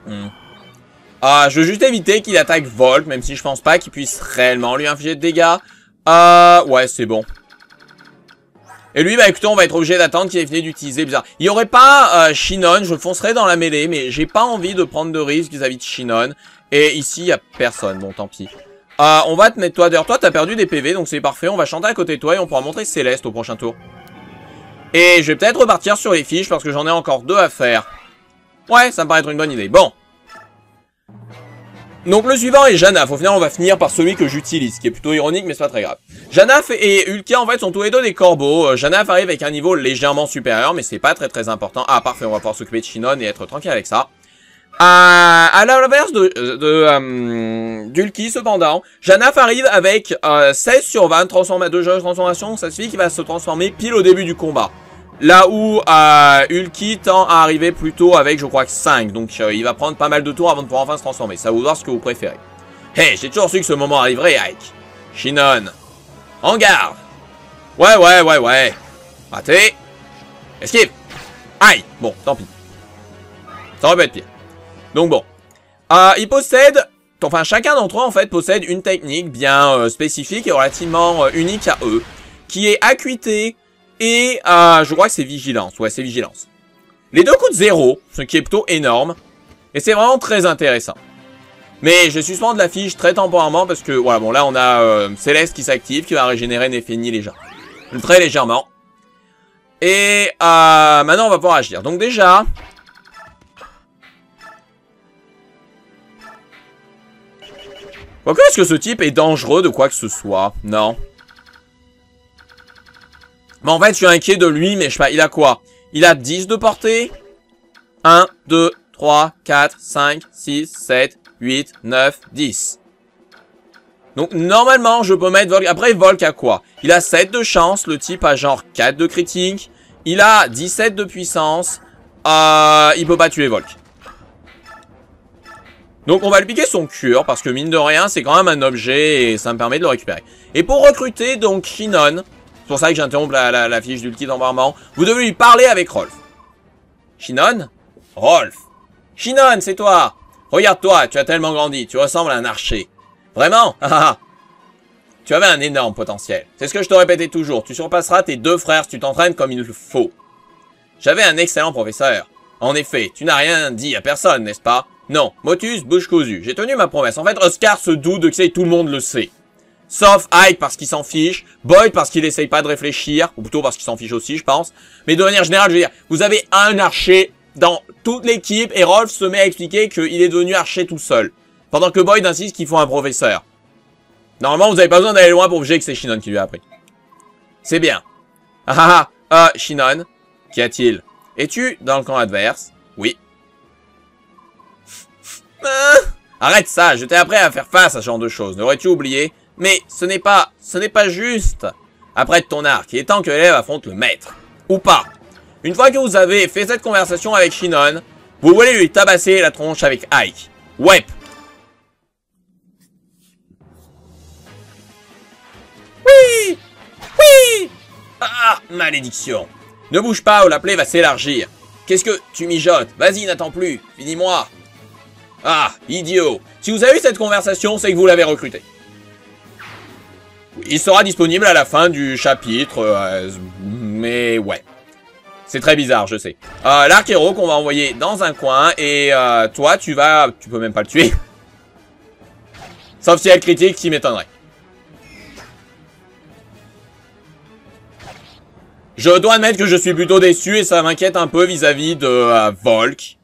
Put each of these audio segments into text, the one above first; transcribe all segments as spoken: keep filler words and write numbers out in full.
Hmm. Ah, je veux juste éviter qu'il attaque Volk, même si je pense pas qu'il puisse réellement lui infliger de dégâts. Euh, ouais, c'est bon. Et lui, bah écoutez, on va être obligé d'attendre qu'il ait fini d'utiliser bizarre. Il y aurait pas euh, Shinon, je foncerais dans la mêlée, mais j'ai pas envie de prendre de risques vis-à-vis de Shinon. Et ici, il y a personne, bon tant pis. Euh, on va te mettre toi, d'ailleurs toi t'as perdu des P V, donc c'est parfait, on va chanter à côté de toi et on pourra montrer Céleste au prochain tour. Et je vais peut-être repartir sur les fiches parce que j'en ai encore deux à faire. Ouais, ça me paraît être une bonne idée, bon. Donc le suivant est Janaf. Au final, on va finir par celui que j'utilise, qui est plutôt ironique, mais c'est pas très grave. Janaf et Ulkia, en fait, sont tous les deux des corbeaux. Euh, Janaf arrive avec un niveau légèrement supérieur, mais c'est pas très très important. Ah, parfait, on va pouvoir s'occuper de Shinon et être tranquille avec ça. Euh, à l'inverse de, de, de euh, d'Ulki, cependant, Janaf arrive avec euh, seize sur vingt transforma de jeux de transformation. Ça suffit qu'il va se transformer pile au début du combat. Là où euh, Ulki tend à arriver plutôt avec, je crois que cinq. Donc euh, il va prendre pas mal de tours avant de pouvoir enfin se transformer. Ça va vous voir ce que vous préférez. Hey, j'ai toujours su que ce moment arriverait, Ike. Shinon. En garde. Ouais, ouais, ouais, ouais. Raté. Esquive. Aïe. Bon, tant pis. Ça aurait pu être pire. Donc bon. Euh, il possède... Enfin, chacun d'entre eux, en fait, possède une technique bien euh, spécifique et relativement euh, unique à eux. Qui est acuité... Et euh, je crois que c'est vigilance. Ouais, c'est vigilance. Les deux coûtent zéro, ce qui est plutôt énorme. Et c'est vraiment très intéressant. Mais je vais suspendre la fiche très temporairement parce que, voilà, bon, là, on a euh, Céleste qui s'active, qui va régénérer Nefeni légèrement. Très légèrement. Et euh, maintenant, on va pouvoir agir. Donc déjà... Quoique, est-ce que ce type est dangereux de quoi que ce soit? Non. Mais en fait, je suis inquiet de lui, mais je sais pas, il a quoi? Il a dix de portée. un, deux, trois, quatre, cinq, six, sept, huit, neuf, dix. Donc, normalement, je peux mettre Volk. Après, Volk a quoi? Il a sept de chance. Le type a genre quatre de critique. Il a dix-sept de puissance. Euh, il peut pas tuer Volk. Donc, on va lui piquer son cure, parce que mine de rien, c'est quand même un objet et ça me permet de le récupérer. Et pour recruter, donc, Shinon... C'est pour ça que j'interromps la, la, la fiche d'Ulki d'embarquement. Vous devez lui parler avec Rolf. Shinon? Rolf. Shinon, c'est toi. Regarde-toi, tu as tellement grandi. Tu ressembles à un archer. Vraiment? Tu avais un énorme potentiel. C'est ce que je te répétais toujours. Tu surpasseras tes deux frères si tu t'entraînes comme il le faut. J'avais un excellent professeur. En effet, tu n'as rien dit à personne, n'est-ce pas? Non, Motus, bouche cousue. J'ai tenu ma promesse. En fait, Oscar se doute de que c'est tout le monde le sait. Sauf Ike parce qu'il s'en fiche, Boyd parce qu'il essaye pas de réfléchir, ou plutôt parce qu'il s'en fiche aussi, je pense. Mais de manière générale, je veux dire, vous avez un archer dans toute l'équipe et Rolf se met à expliquer qu'il est devenu archer tout seul. Pendant que Boyd insiste qu'il faut un professeur. Normalement, vous avez pas besoin d'aller loin pour juger que c'est Shinon qui lui a appris. C'est bien. Ah ah ah, euh, Shinon, qu'y a-t-il? Es-tu dans le camp adverse? Oui. euh, arrête ça, je t'ai appris à faire face à ce genre de choses, n'aurais-tu oublié? Mais ce n'est pas, ce n'est pas juste. Apprête ton arc, il est temps que l'élève affronte le maître. Ou pas. Une fois que vous avez fait cette conversation avec Shinon, vous voulez lui tabasser la tronche avec Ike. Ouais. Oui. Oui. Ah, malédiction. Ne bouge pas ou la plaie va s'élargir. Qu'est-ce que tu mijotes? Vas-y, n'attends plus. Finis-moi. Ah, idiot. Si vous avez eu cette conversation, c'est que vous l'avez recruté. Il sera disponible à la fin du chapitre, euh, mais ouais. C'est très bizarre, je sais. Euh, L'archéro qu'on va envoyer dans un coin, et euh, toi, tu vas... Tu peux même pas le tuer. Sauf si elle critique, qui m'étonnerait. Je dois admettre que je suis plutôt déçu, et ça m'inquiète un peu vis-à-vis de euh, Volk.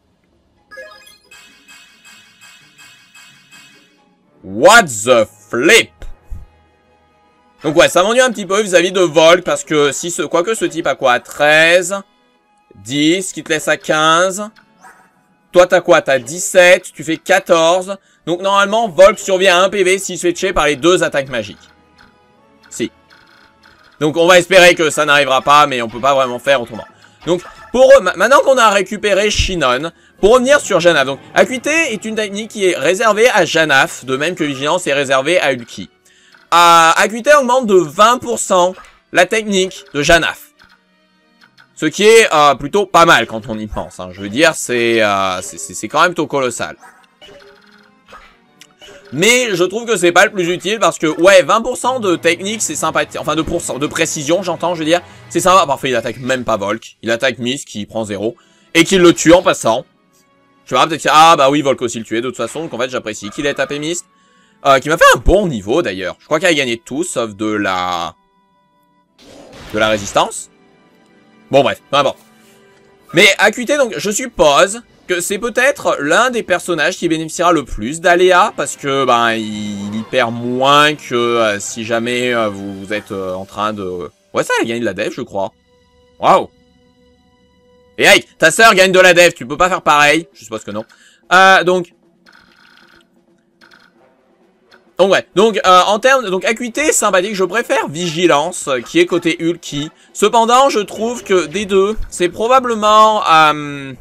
What the flip? Donc ouais, ça m'ennuie un petit peu vis-à-vis de Volk, parce que si ce, quoique ce type a quoi, treize, dix, qui te laisse à quinze. Toi t'as quoi, t'as dix-sept, tu fais quatorze. Donc normalement, Volk survit à un P V s'il se fait tuer par les deux attaques magiques. Si. Donc on va espérer que ça n'arrivera pas, mais on peut pas vraiment faire autrement. Donc, pour eux, maintenant qu'on a récupéré Shinon, pour revenir sur Janaf, donc acuité est une technique qui est réservée à Janaf, de même que vigilance est réservée à Ulki. Euh, acuité augmente de vingt pour cent la technique de Janaf. Ce qui est euh, plutôt pas mal quand on y pense. Hein. Je veux dire, c'est euh, c'est quand même plutôt colossal. Mais je trouve que c'est pas le plus utile parce que, ouais, vingt pour cent de technique, c'est sympathique. Enfin, de, de précision, j'entends, je veux dire. C'est sympa. Parfois, il attaque même pas Volk. Il attaque Mist qui prend zéro. Et qu'il le tue en passant. Je vais peut-être dire, ah bah oui, Volk aussi le tuer de toute façon. Donc en fait, j'apprécie qu'il ait tapé Mist. Euh, qui m'a fait un bon niveau d'ailleurs. Je crois qu'il a gagné tout sauf de la... De la résistance. Bon bref, peu importe. Mais Acuité, donc, je suppose... que c'est peut-être l'un des personnages qui bénéficiera le plus d'aléas, parce que ben il, il perd moins que euh, si jamais euh, vous, vous êtes euh, en train de... Ouais, ça, elle gagne de la dev, je crois. Waouh. Et hey, ta sœur gagne de la dev, tu peux pas faire pareil? Je suppose que non. Euh, donc... Donc ouais, donc euh, en termes... Donc Acuité, sympathique, je préfère Vigilance, euh, qui est côté Ulki. Cependant, je trouve que des deux, c'est probablement... Euh,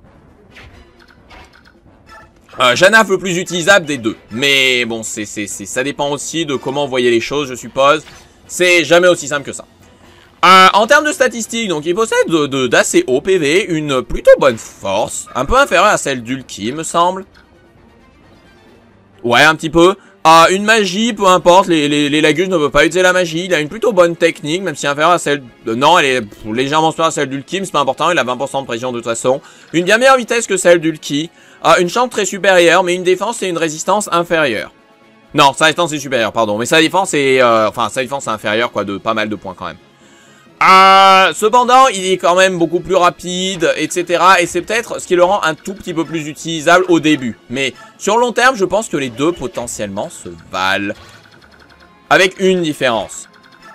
Euh, Janaf le plus utilisable des deux. Mais bon, c'est, c'est, c'est, ça dépend aussi de comment vous voyez les choses, je suppose. C'est jamais aussi simple que ça. Euh, en termes de statistiques, donc il possède de, de, d'assez haut P V, une plutôt bonne force, un peu inférieure à celle d'Ulki, me semble. Ouais, un petit peu. Euh, une magie, peu importe, les, les, les Lagus ne peuvent pas utiliser la magie. Il a une plutôt bonne technique, même si inférieure à celle de... Non, elle est légèrement supérieure à celle d'Ulki, mais c'est pas important, il a vingt pour cent de pression de toute façon. Une bien meilleure vitesse que celle d'Ulki. Euh, une chambre très supérieure, mais une défense et une résistance inférieure. Non, sa résistance est supérieure, pardon. Mais sa défense est... Euh, enfin, sa défense est inférieure, quoi, de pas mal de points quand même. Euh, cependant, il est quand même beaucoup plus rapide, et cetera. Et c'est peut-être ce qui le rend un tout petit peu plus utilisable au début. Mais sur long terme, je pense que les deux potentiellement se valent. Avec une différence.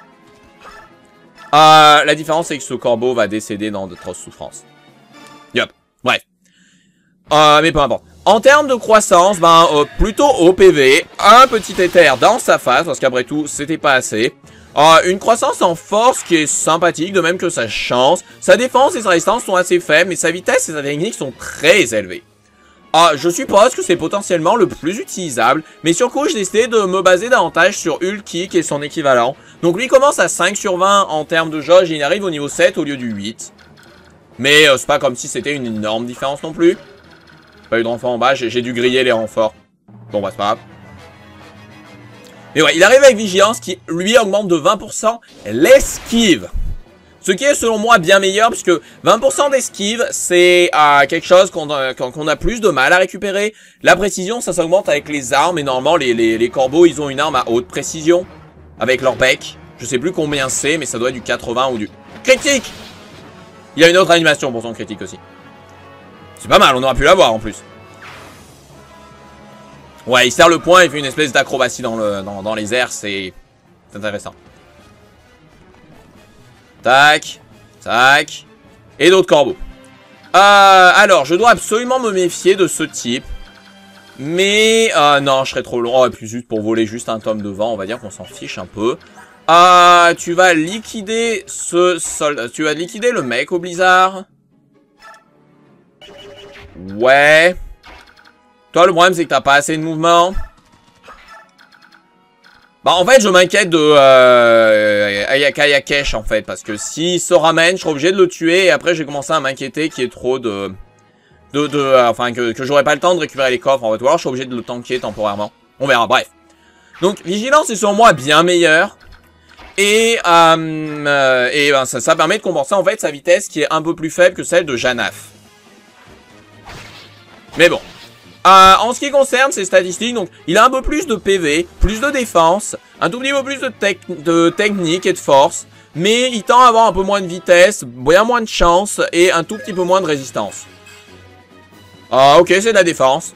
Euh, la différence, c'est que ce corbeau va décéder dans d'atroces souffrances. Yup. Bref. Euh, mais peu importe. En termes de croissance, ben, euh, plutôt au P V, un petit éther dans sa face, parce qu'après tout, c'était pas assez. Euh, une croissance en force qui est sympathique, de même que sa chance. Sa défense et sa résistance sont assez faibles, mais sa vitesse et sa technique sont très élevées. Euh, je suppose que c'est potentiellement le plus utilisable, mais sur coup, j'ai décidé de me baser davantage sur Ulki, qui est son équivalent. Donc lui commence à cinq sur vingt en termes de jauge, et il arrive au niveau sept au lieu du huit. Mais euh, c'est pas comme si c'était une énorme différence non plus. Pas eu de renfort en bas, j'ai dû griller les renforts. Bon bah c'est pas grave. Mais ouais, il arrive avec Vigilance qui lui augmente de vingt pour cent l'esquive. Ce qui est selon moi bien meilleur puisque vingt pour cent d'esquive c'est euh, quelque chose qu'on a, qu'on a plus de mal à récupérer. La précision ça s'augmente avec les armes et normalement les, les, les corbeaux ils ont une arme à haute précision. Avec leur bec. Je sais plus combien c'est mais ça doit être du quatre-vingts ou du critique. Il y a une autre animation pour son critique aussi. C'est pas mal, on aurait pu l'avoir en plus. Ouais, il serre le poing, il fait une espèce d'acrobatie dans, le, dans, dans les airs, c'est intéressant. Tac, tac, et d'autres corbeaux. Euh, alors, je dois absolument me méfier de ce type. Mais, euh, non, je serais trop long. Oh, et puis juste pour voler juste un tome devant, on va dire qu'on s'en fiche un peu. Euh, tu vas liquider ce soldat, tu vas liquider le mec au blizzard. Ouais. Toi, le problème, c'est que t'as pas assez de mouvement. Bah, en fait, je m'inquiète de euh, Ayaka-Yakesh, en fait. Parce que s'il se ramène, je serai obligé de le tuer. Et après, j'ai commencé à m'inquiéter qu'il y ait trop de... de, de euh, enfin, que, que j'aurai pas le temps de récupérer les coffres, en fait. Ou alors, je serai obligé de le tanker temporairement. On verra, bref. Donc, Vigilance est sur moi bien meilleur. Et, euh, euh, et ben, ça, ça permet de compenser, en fait, sa vitesse qui est un peu plus faible que celle de Janaf. Mais bon. Euh, en ce qui concerne ses statistiques, donc il a un peu plus de P V, plus de défense, un tout petit peu plus de, tec de technique et de force, mais il tend à avoir un peu moins de vitesse, bien moins de chance et un tout petit peu moins de résistance. Ah ok, c'est de la défense.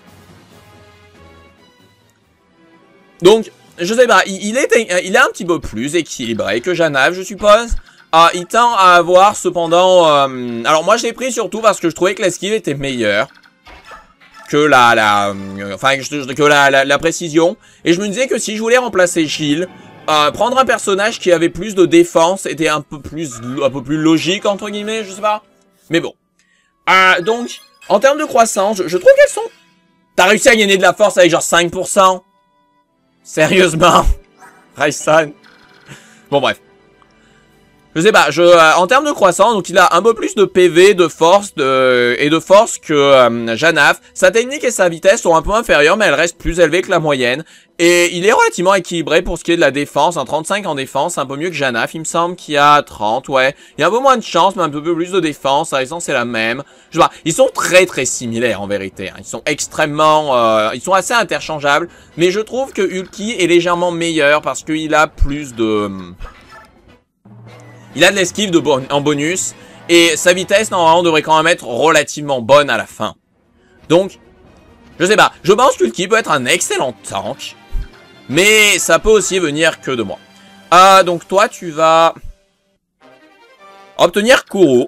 Donc, je sais pas, il, il, est, il est un petit peu plus équilibré que Janaf, je suppose. Ah, il tend à avoir cependant... Euh, alors moi je l'ai pris surtout parce que je trouvais que l'esquive était meilleure. Que la, la, euh, enfin, que la, la, la précision. Et je me disais que si je voulais remplacer Gilles, euh, prendre un personnage qui avait plus de défense était un peu plus, un peu plus logique, entre guillemets, je sais pas. Mais bon. Euh, donc, en termes de croissance, je, je trouve qu'elles sont... T'as réussi à gagner de la force avec genre cinq pour cent. Sérieusement. Raisan. Bon, bref. Je sais pas, je, euh, en termes de croissance, donc il a un peu plus de P V, de force de, et de force que euh, Janaf. Sa technique et sa vitesse sont un peu inférieures, mais elles restent plus élevées que la moyenne. Et il est relativement équilibré pour ce qui est de la défense, un trente-cinq en défense, un peu mieux que Janaf, il me semble qu'il y a trente, ouais. Il y a un peu moins de chance, mais un peu plus de défense, la résistance c'est la même. Je sais pas, ils sont très très similaires en vérité, hein. Ils sont extrêmement, euh, ils sont assez interchangeables, mais je trouve que Ulki est légèrement meilleur parce qu'il a plus de... Il a de l'esquive de bon en bonus, et sa vitesse, normalement, devrait quand même être relativement bonne à la fin. Donc, je sais pas, je pense que Ulki peut être un excellent tank, mais ça peut aussi venir que de moi. Ah, donc toi, tu vas obtenir Kuro.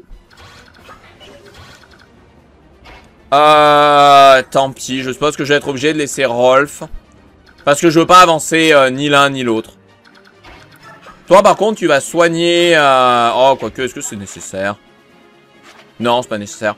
Euh, tant pis, je suppose que je vais être obligé de laisser Rolf, parce que je veux pas avancer euh, ni l'un ni l'autre. Toi, par contre, tu vas soigner... Euh... Oh, quoique, est-ce que c'est nécessaire? Non, c'est pas nécessaire.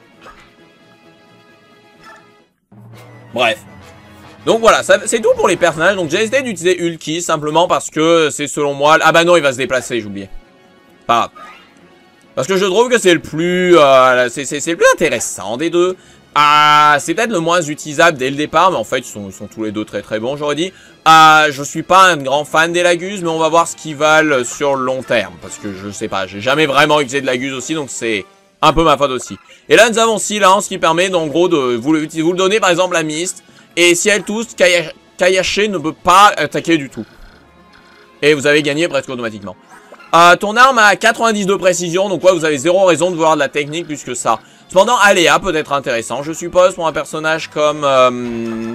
Bref. Donc voilà, c'est tout pour les personnages. Donc j'ai essayé d'utiliser Ulki, simplement parce que c'est selon moi... Ah bah non, il va se déplacer, j'ai oublié. Pas grave. Parce que je trouve que c'est le plus... Euh, c'est le plus intéressant des deux. Ah, c'est peut-être le moins utilisable dès le départ, mais en fait, ils sont, ils sont tous les deux très très bons, j'aurais dit. Ah, je suis pas un grand fan des Lagus, mais on va voir ce qu'ils valent sur le long terme. Parce que je sais pas, j'ai jamais vraiment utilisé de Lagus aussi, donc c'est un peu ma faute aussi. Et là, nous avons Silence qui permet, en gros, de vous le, vous le donner par exemple à Mist. Et si elle touche, Kayache ne peut pas attaquer du tout. Et vous avez gagné presque automatiquement. Euh, ton arme a quatre-vingt-dix de précision, donc ouais, vous avez zéro raison de vouloir de la technique plus que ça. Cependant, Aléa peut être intéressant, je suppose, pour un personnage comme... Euh,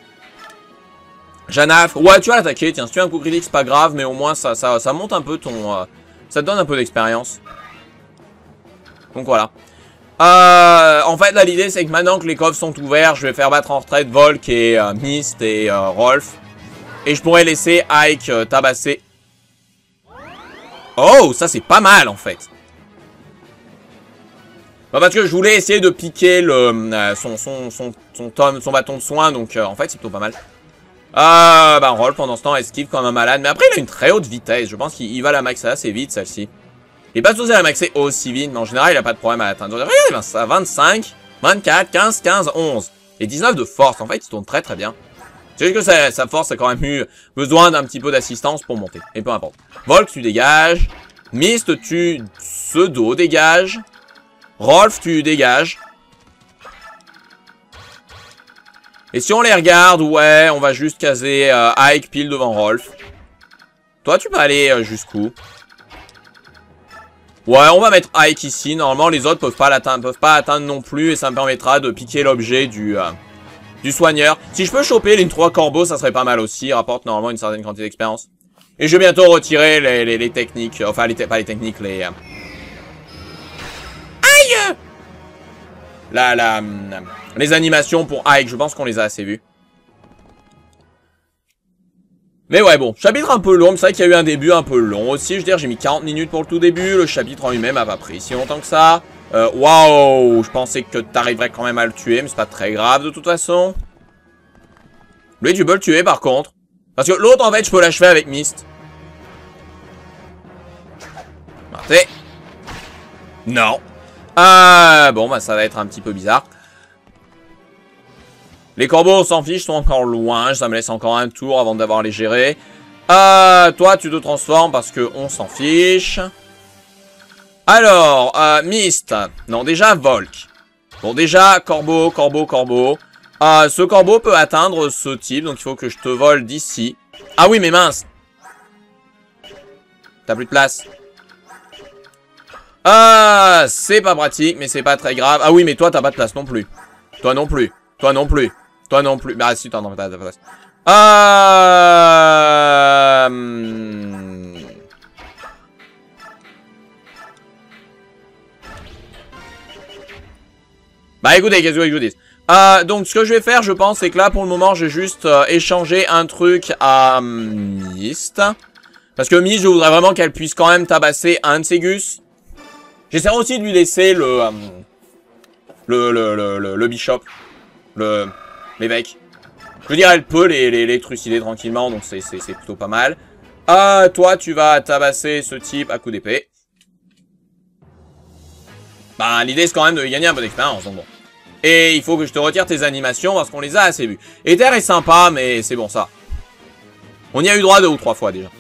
Janaf. Ouais, tu vas l'attaquer, tiens, si tu as un coup critique, c'est pas grave, mais au moins, ça, ça, ça monte un peu ton... Euh, ça te donne un peu d'expérience. Donc voilà. Euh, en fait, là, l'idée, c'est que maintenant que les coffres sont ouverts, je vais faire battre en retraite Volk et euh, Mist et euh, Rolf. Et je pourrais laisser Ike euh, tabasser. Oh, ça, c'est pas mal, en fait. Bah parce que je voulais essayer de piquer le, euh, son, son, son, son, tome, son bâton de soin, donc euh, en fait c'est plutôt pas mal. Euh, bah Rolf pendant ce temps esquive comme un malade, mais après il a une très haute vitesse, je pense qu'il va la maxer assez vite celle-ci. Il est pas supposé la maxer aussi vite, mais en général il a pas de problème à l'atteindre. Regardez ça, vingt-cinq, vingt-quatre, quinze, quinze, onze. Et dix-neuf de force, en fait il tourne très très bien. C'est juste que sa, sa force a quand même eu besoin d'un petit peu d'assistance pour monter, et peu importe. Volk tu dégages, Mist tu pseudo dégages. Rolf, tu dégages. Et si on les regarde, ouais, on va juste caser euh, Ike pile devant Rolf. Toi, tu peux aller euh, jusqu'où? Ouais, on va mettre Ike ici. Normalement, les autres peuvent pas l'atteindre, peuvent pas atteindre non plus. Et ça me permettra de piquer l'objet du, euh, du soigneur. Si je peux choper les trois corbeaux, ça serait pas mal aussi. Il rapporte normalement une certaine quantité d'expérience. Et je vais bientôt retirer les, les, les techniques. Enfin, les, pas les techniques, les... Euh, La, la, les animations pour Ike, je pense qu'on les a assez vues. Mais ouais, bon, chapitre un peu long, c'est vrai qu'il y a eu un début un peu long aussi, je veux dire, j'ai mis quarante minutes pour le tout début, le chapitre en lui-même a pas pris si longtemps que ça. Euh, waouh, je pensais que t'arriverais quand même à le tuer, mais c'est pas très grave de toute façon. Lui, tu peux le tuer par contre. Parce que l'autre, en fait, je peux l'achever avec Mist. Partez. Non. Ah, bon, bah ça va être un petit peu bizarre. Les corbeaux, on s'en fiche, sont encore loin. Ça me laisse encore un tour avant d'avoir les gérés. Euh, toi, tu te transformes parce que on s'en fiche. Alors, euh, Mist. Non, déjà, Volk. Bon, déjà, corbeau, corbeau, corbeau. Euh, ce corbeau peut atteindre ce type, donc il faut que je te vole d'ici. Ah oui, mais mince. T'as plus de place. Ah, c'est pas pratique, mais c'est pas très grave. Ah oui, mais toi, t'as pas de place non plus. Toi non plus. Toi non plus. Toi non plus. Bah si, t'as pas de place. Euh... Bah écoutez, qu'est-ce que je vous dis? Euh, donc ce que je vais faire, je pense, c'est que là, pour le moment, j'ai juste euh, échangé un truc à Mist. Parce que Mist, je voudrais vraiment qu'elle puisse quand même tabasser un de ses gus. J'essaierai aussi de lui laisser le, euh, le, le, le, le, le bishop, le, l'évêque. Je veux dire, elle peut les, les, les trucider tranquillement, donc c'est plutôt pas mal. Ah, toi, tu vas tabasser ce type à coup d'épée. Bah, l'idée, c'est quand même de gagner un peu d'expérience, donc bon. Et il faut que je te retire tes animations parce qu'on les a assez vues. Ether est sympa, mais c'est bon, ça. On y a eu droit deux ou trois fois, déjà.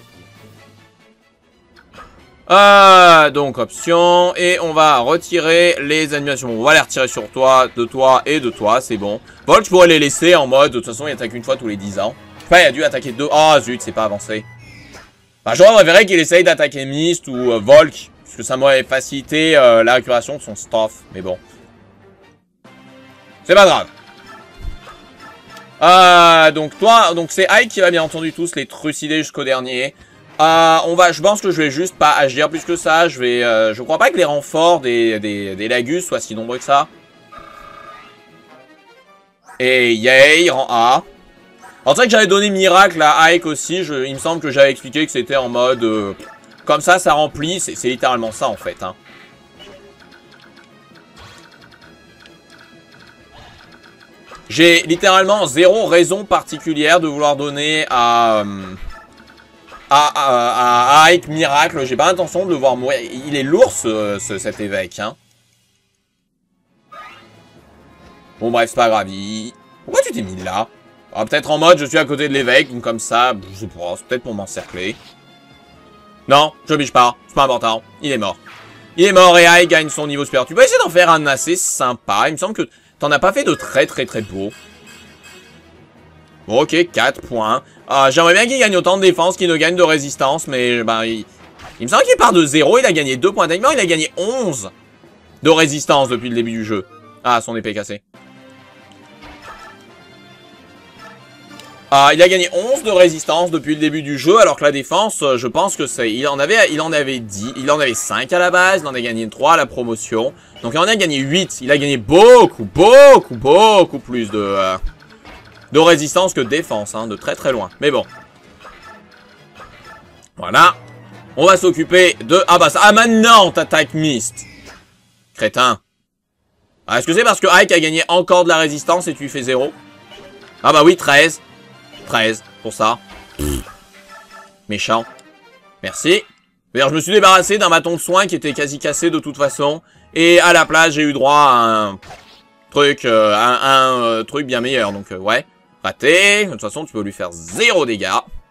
Euh, donc, option. Et on va retirer les animations. On va les retirer sur toi, de toi et de toi, c'est bon. Volk, je pourrais les laisser en mode, de toute façon, il attaque une fois tous les dix ans. Enfin, il a dû attaquer deux. Ah, oh, zut, c'est pas avancé. Bah, j'aurais préféré qu'il essaye d'attaquer Mist ou euh, Volk. Parce que ça m'aurait facilité euh, la récupération de son stuff. Mais bon. C'est pas grave. Euh, donc toi, donc c'est Ike qui va bien entendu tous les trucider jusqu'au dernier. Euh, on va, je pense que je vais juste pas agir plus que ça. Je vais, euh, je crois pas que les renforts des, des, des Lagus soient si nombreux que ça. Et yay, rang A. Alors c'est vrai que j'avais donné miracle à Ike aussi. Je, il me semble que j'avais expliqué que c'était en mode, euh, comme ça, ça remplit. C'est littéralement ça en fait. Hein. J'ai littéralement zéro raison particulière de vouloir donner à, euh, à, à, à, à Ike miracle. J'ai pas l'intention de le voir mourir. Il est lourd ce, ce, cet évêque. Hein. Bon bref, c'est pas grave. Il... Pourquoi tu t'es mis là? ah, peut-être en mode je suis à côté de l'évêque, donc comme ça, je sais pas, c'est peut-être pour m'encercler. Non, je biche pas, c'est pas important. Il est mort. Il est mort et Ike gagne son niveau supérieur. Tu peux essayer d'en faire un assez sympa. Il me semble que t'en as pas fait de très très très beau. Bon, ok, quatre points. Euh, J'aimerais bien qu'il gagne autant de défense qu'il ne gagne de résistance, mais bah, il, il me semble qu'il part de zéro. Il a gagné deux points d'alignement, il a gagné onze de résistance depuis le début du jeu. Ah, son épée est cassée. Ah, il a gagné onze de résistance depuis le début du jeu, alors que la défense, je pense que c'est... Il en avait il en avait dix, il en avait cinq à la base, il en a gagné trois à la promotion. Donc il en a gagné huit, il a gagné beaucoup, beaucoup, beaucoup plus de... Euh, de résistance que de défense, hein, de très très loin. Mais bon. Voilà. On va s'occuper de... Ah bah ça... Ah maintenant t'attaques Mist. Crétin. Ah, est-ce que c'est parce que Ike a gagné encore de la résistance et tu fais zéro? Ah bah oui, treize. treize pour ça. Pff. Méchant. Merci. D'ailleurs, je me suis débarrassé d'un bâton de soin qui était quasi cassé de toute façon. Et à la place, j'ai eu droit à un truc, euh, un, un euh, truc bien meilleur. Donc, euh, ouais. Raté. De toute façon, tu peux lui faire zéro dégâts.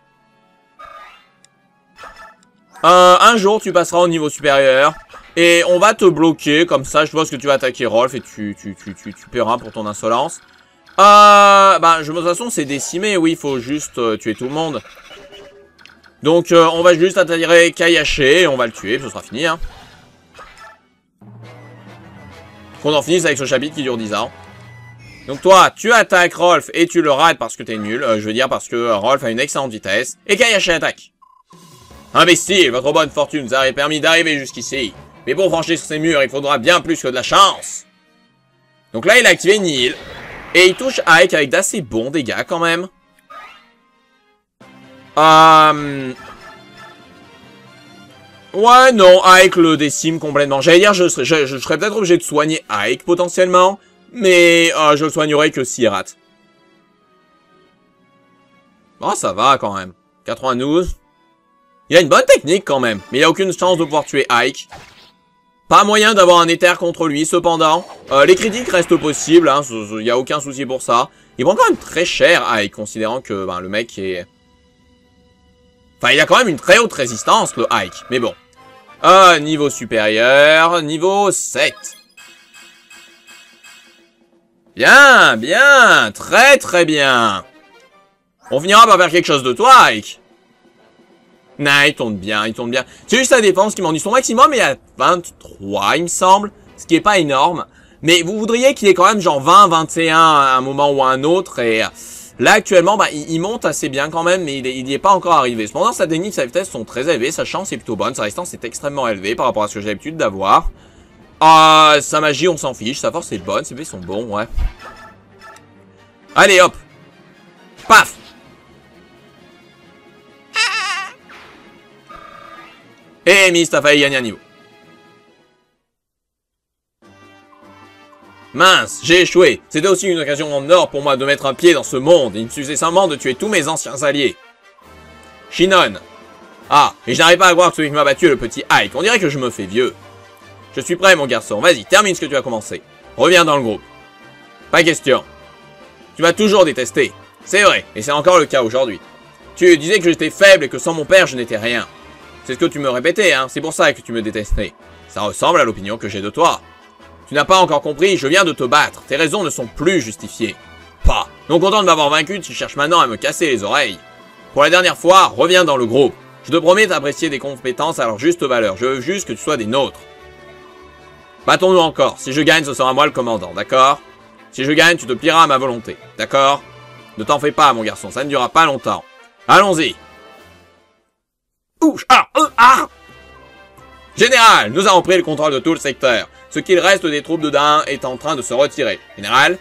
Euh, un jour, tu passeras au niveau supérieur. Et on va te bloquer. Comme ça, je pense que tu vas attaquer Rolf et tu, tu, tu, tu, tu paieras pour ton insolence. Euh, bah, je, de toute façon, c'est décimé, oui, il faut juste euh, tuer tout le monde. Donc, euh, on va juste attaquer Kayache, et on va le tuer, puis ce sera fini, hein. Qu'on en finisse avec ce chapitre qui dure dix ans. Donc toi, tu attaques Rolf, et tu le rates parce que t'es nul, euh, je veux dire parce que euh, Rolf a une excellente vitesse, et Kayache attaque. Imbécile, votre bonne fortune vous a permis d'arriver jusqu'ici. Mais pour franchir ces murs, il faudra bien plus que de la chance. Donc là, il a activé Nihil. Et il touche Ike avec d'assez bons dégâts quand même. Euh... Ouais, non, Ike le décime complètement. J'allais dire, je serais, je, je serais peut-être obligé de soigner Ike potentiellement. Mais euh, je le soignerai que s'il rate. Bon, ça va quand même. quatre-vingt-douze. Il a une bonne technique quand même. Mais il a aucune chance de pouvoir tuer Ike. Pas moyen d'avoir un éther contre lui, cependant. Euh, les critiques restent possibles, hein, il n'y a aucun souci pour ça. Il prend quand même très cher, Ike, considérant que ben, le mec est... Enfin, il a quand même une très haute résistance, le Ike, mais bon. Euh, niveau supérieur, niveau sept. Bien, bien, très très bien. On finira par faire quelque chose de toi, Ike. Nah, il tourne bien, il tourne bien. C'est juste sa défense qui m'en dit son maximum, et à vingt-trois, il me semble. Ce qui est pas énorme. Mais vous voudriez qu'il ait quand même genre vingt, vingt et un à un moment ou à un autre. Et là, actuellement, bah, il, il monte assez bien quand même, mais il n'y est pas encore arrivé. Cependant, sa technique, sa vitesse sont très élevées. Sa chance est plutôt bonne. Sa résistance est extrêmement élevée par rapport à ce que j'ai l'habitude d'avoir. Ah, sa magie, on s'en fiche. Sa force est bonne. Ses V sont bons, ouais. Allez, hop. Paf. Et Mist a failli gagner un niveau. Mince, j'ai échoué. C'était aussi une occasion en or pour moi de mettre un pied dans ce monde. Il me suffisait simplement de tuer tous mes anciens alliés. Shinon. Ah, et je n'arrive pas à croire que celui qui m'a battu est le petit Ike. On dirait que je me fais vieux. Je suis prêt, mon garçon. Vas-y, termine ce que tu as commencé. Reviens dans le groupe. Pas question. Tu m'as toujours détesté. C'est vrai, et c'est encore le cas aujourd'hui. Tu disais que j'étais faible et que sans mon père, je n'étais rien. C'est ce que tu me répétais, hein. C'est pour ça que tu me détestais. Ça ressemble à l'opinion que j'ai de toi. Tu n'as pas encore compris, je viens de te battre. Tes raisons ne sont plus justifiées. Pas. Non content de m'avoir vaincu, tu cherches maintenant à me casser les oreilles. Pour la dernière fois, reviens dans le groupe. Je te promets d'apprécier des compétences à leur juste valeur. Je veux juste que tu sois des nôtres. Battons-nous encore. Si je gagne, ce sera moi le commandant, d'accord? Si je gagne, tu te plieras à ma volonté, d'accord? Ne t'en fais pas, mon garçon, ça ne durera pas longtemps. Allons-y. Ouch, ah, euh, ah. Général, nous avons pris le contrôle de tout le secteur. Ce qu'il reste des troupes de Dain est en train de se retirer. Général?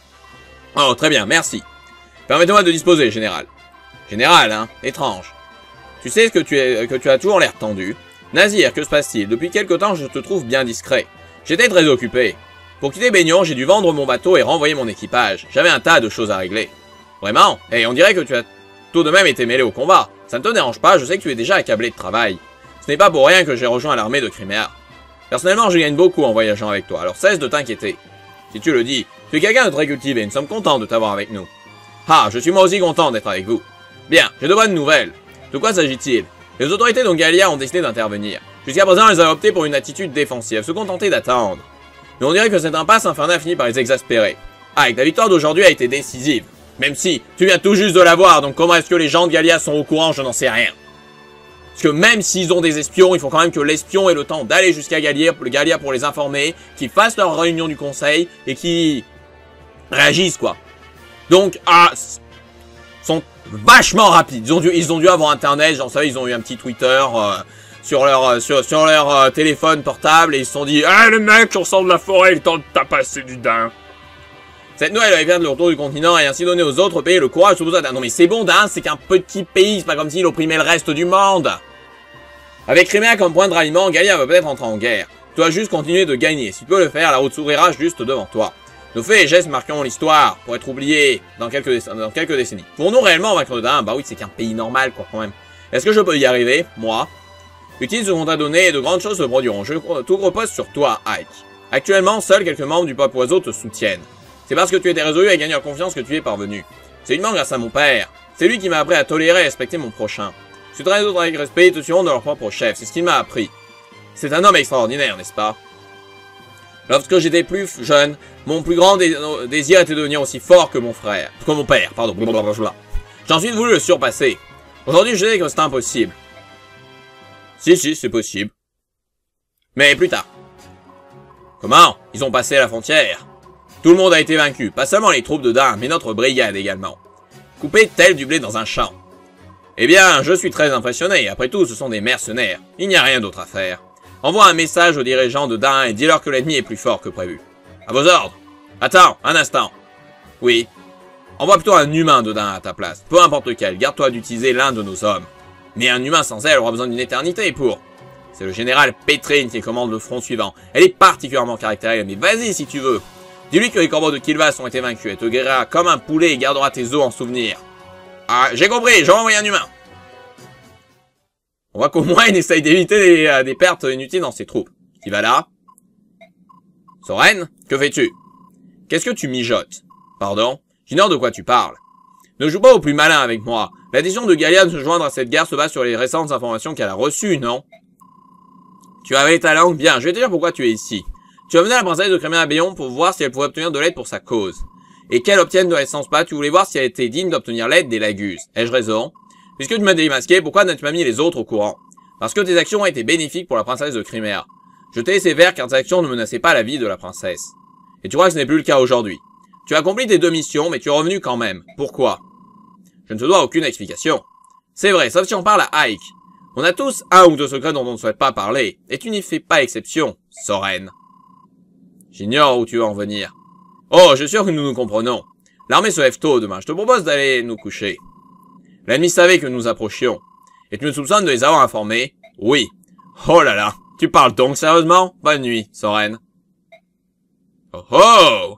Oh, très bien, merci. Permettez-moi de disposer, général. Général, hein, étrange. Tu sais ce que tu, es, que tu as toujours l'air tendu. Nazir, que se passe-t-il? Depuis quelque temps, je te trouve bien discret. J'étais très occupé. Pour quitter Baignon, j'ai dû vendre mon bateau et renvoyer mon équipage. J'avais un tas de choses à régler. Vraiment? Et on dirait que tu as tout de même été mêlé au combat. Ça ne te dérange pas, je sais que tu es déjà accablé de travail. Ce n'est pas pour rien que j'ai rejoint l'armée de Crimea. Personnellement, je gagne beaucoup en voyageant avec toi, alors cesse de t'inquiéter. Si tu le dis, tu es quelqu'un de très cultivé, nous sommes contents de t'avoir avec nous. Ah, je suis moi aussi content d'être avec vous. Bien, j'ai de bonnes nouvelles. De quoi s'agit-il? Les autorités d'Ongalia ont décidé d'intervenir. Jusqu'à présent, elles ont opté pour une attitude défensive, se contenter d'attendre. Mais on dirait que cette impasse infernale finit par les exaspérer. Ah, et que la victoire d'aujourd'hui a été décisive. Même si, tu viens tout juste de la voir, donc comment est-ce que les gens de Galia sont au courant, je n'en sais rien. Parce que même s'ils ont des espions, il faut quand même que l'espion ait le temps d'aller jusqu'à Galia, Galia pour les informer, qu'ils fassent leur réunion du conseil, et qu'ils réagissent, quoi. Donc, ah, sont vachement rapides. Ils ont dû, ils ont dû avoir internet, genre, vous savez, ils ont eu un petit Twitter euh, sur leur, euh, sur, sur leur euh, téléphone portable, et ils se sont dit, ah, le mec, on sort de la forêt, il tente de tapasser du daim. Cette nouvelle avait fait le retour du continent et ainsi donné aux autres pays le courage sous d'un. Non mais c'est bon, Dain, c'est qu'un petit pays, c'est pas comme s'il opprimait le reste du monde. Avec Crimea comme point de ralliement, Galia va peut-être entrer en guerre. Tu dois juste continuer de gagner. Si tu peux le faire, la route s'ouvrira juste devant toi. Nos faits et gestes marqueront l'histoire pour être oubliés dans quelques, déc dans quelques décennies. Pour-nous réellement vaincre Dain? Bah oui, c'est qu'un pays normal, quoi, quand même. Est-ce que je peux y arriver? Moi. Utilise ce qu'on t'a donné et de grandes choses se produiront. Je tout repose sur toi, Ike. Actuellement, seuls quelques membres du peuple oiseau te soutiennent. C'est parce que tu étais résolu à gagner en confiance que tu es parvenu. C'est uniquement grâce à mon père. C'est lui qui m'a appris à tolérer et respecter mon prochain. Je traite les autres avec respect et te suivront de leur propre chef. C'est ce qu'il m'a appris. C'est un homme extraordinaire, n'est-ce pas? Lorsque j'étais plus jeune, mon plus grand dé désir était de devenir aussi fort que mon frère. Que mon père, pardon. J'ai ensuite voulu le surpasser. Aujourd'hui, je sais que c'est impossible. Si, si, c'est possible. Mais plus tard. Comment? Ils ont passé la frontière. Tout le monde a été vaincu, pas seulement les troupes de Dain, mais notre brigade également. Coupé tel du blé dans un champ. Eh bien, je suis très impressionné, après tout, ce sont des mercenaires. Il n'y a rien d'autre à faire. Envoie un message aux dirigeants de Dain et dis-leur que l'ennemi est plus fort que prévu. À vos ordres. Attends, un instant. Oui. Envoie plutôt un humain de Dain à ta place, peu importe lequel, garde-toi d'utiliser l'un de nos hommes. Mais un humain sans elle aura besoin d'une éternité pour... C'est le général Petrine qui commande le front suivant. Elle est particulièrement caractérisée, mais vas-y si tu veux. Dis-lui que les corbeaux de Kilvas ont été vaincus et te guérira comme un poulet et gardera tes os en souvenir. Ah, j'ai compris, je vais envoyer un humain. On voit qu'au moins il essaye d'éviter des, euh, des pertes inutiles dans ses troupes. Qui va là? Soren, que fais-tu? Qu'est-ce que tu mijotes? Pardon? J'ignore de quoi tu parles. Ne joue pas au plus malin avec moi. La décision de Galia de se joindre à cette guerre se base sur les récentes informations qu'elle a reçues, non? Tu avais ta langue? Bien, je vais te dire pourquoi tu es ici. Tu as mené la princesse de Crimea à Béon pour voir si elle pouvait obtenir de l'aide pour sa cause. Et qu'elle obtienne de l'essence pas, tu voulais voir si elle était digne d'obtenir l'aide des Lagus. Ai-je raison? Puisque tu m'as démasqué, pourquoi n'as-tu pas mis les autres au courant? Parce que tes actions ont été bénéfiques pour la princesse de Crimea. Je t'ai laissé faire car tes actions ne menaçaient pas la vie de la princesse. Et tu crois que ce n'est plus le cas aujourd'hui. Tu as accompli tes deux missions, mais tu es revenu quand même. Pourquoi? Je ne te dois aucune explication. C'est vrai, sauf si on parle à Ike. On a tous un ou deux secrets dont on ne souhaite pas parler, et tu n'y fais pas exception, Soren. J'ignore où tu veux en venir. Oh, je suis sûr que nous nous comprenons. L'armée se lève tôt demain, je te propose d'aller nous coucher. L'ennemi savait que nous approchions. Et tu me soupçonnes de les avoir informés? Oui. Oh là là, tu parles donc sérieusement? Bonne nuit, Soren. Oh oh!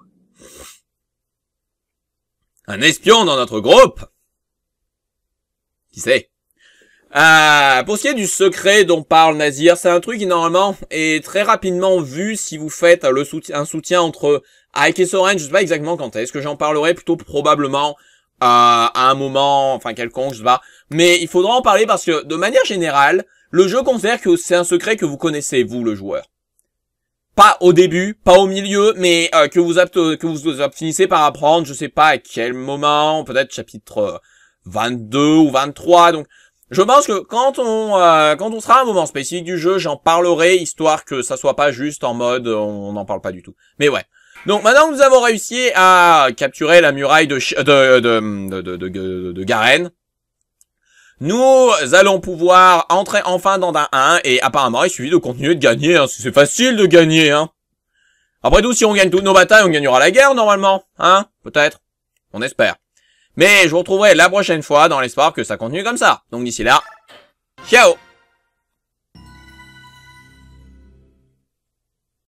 Un espion dans notre groupe? Qui c'est? Euh, pour ce qui est du secret dont parle Nazir, c'est un truc qui normalement est très rapidement vu si vous faites le soutien, un soutien entre Ike et Soren. Je sais pas exactement quand est-ce que j'en parlerai, plutôt probablement euh, à un moment, enfin quelconque, je sais pas. Mais il faudra en parler parce que de manière générale, le jeu considère que c'est un secret que vous connaissez, vous le joueur. Pas au début, pas au milieu, mais euh, que vous que vous finissez par apprendre, je sais pas à quel moment, peut-être chapitre vingt-deux ou vingt-trois, donc je pense que quand on euh, quand on sera à un moment spécifique du jeu, j'en parlerai, histoire que ça soit pas juste en mode on n'en parle pas du tout. Mais ouais. Donc maintenant que nous avons réussi à capturer la muraille de de de de, de, de, de Garen, nous allons pouvoir entrer enfin dans un un, et apparemment il suffit de continuer de gagner, hein. C'est facile de gagner, hein. Après tout, si on gagne toutes nos batailles, on gagnera la guerre normalement, hein, peut-être. On espère. Mais je vous retrouverai la prochaine fois dans l'espoir que ça continue comme ça. Donc d'ici là, ciao!